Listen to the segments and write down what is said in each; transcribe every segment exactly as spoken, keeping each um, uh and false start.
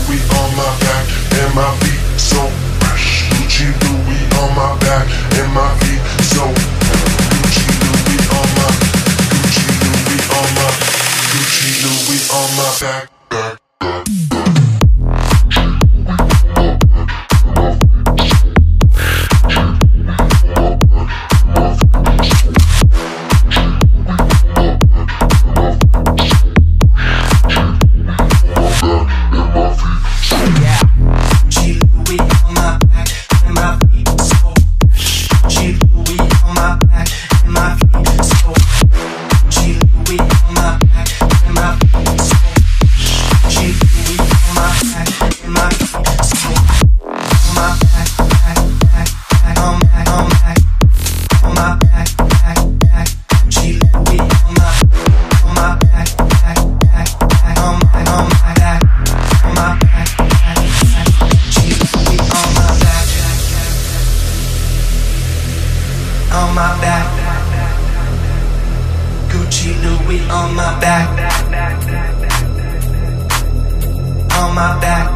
Louis on my back, and my feet so fresh. Gucci Louis on my back, and my feet so Gucci Louis on my, Gucci Louis on my, Gucci Louis on my back, back, back. On my back, Gucci Louis on my back, on my back,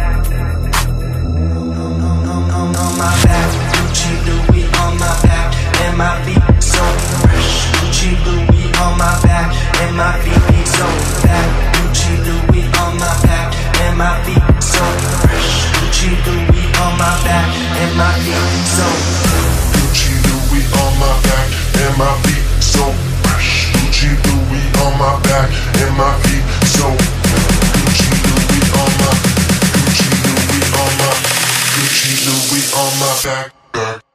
on my back, Gucci Louis on my back, and my feet so fresh. Gucci Louis on my back, and my feet so back. Gucci Louis on my back, and my feet so fresh. Gucci Louis on my back, and my feet so. Gucci Louis on my back, and my feet so fresh. Gucci Louis on my back, and my feet so. Gucci Louis on my, Gucci Louis on my, Gucci Louis on my back, back.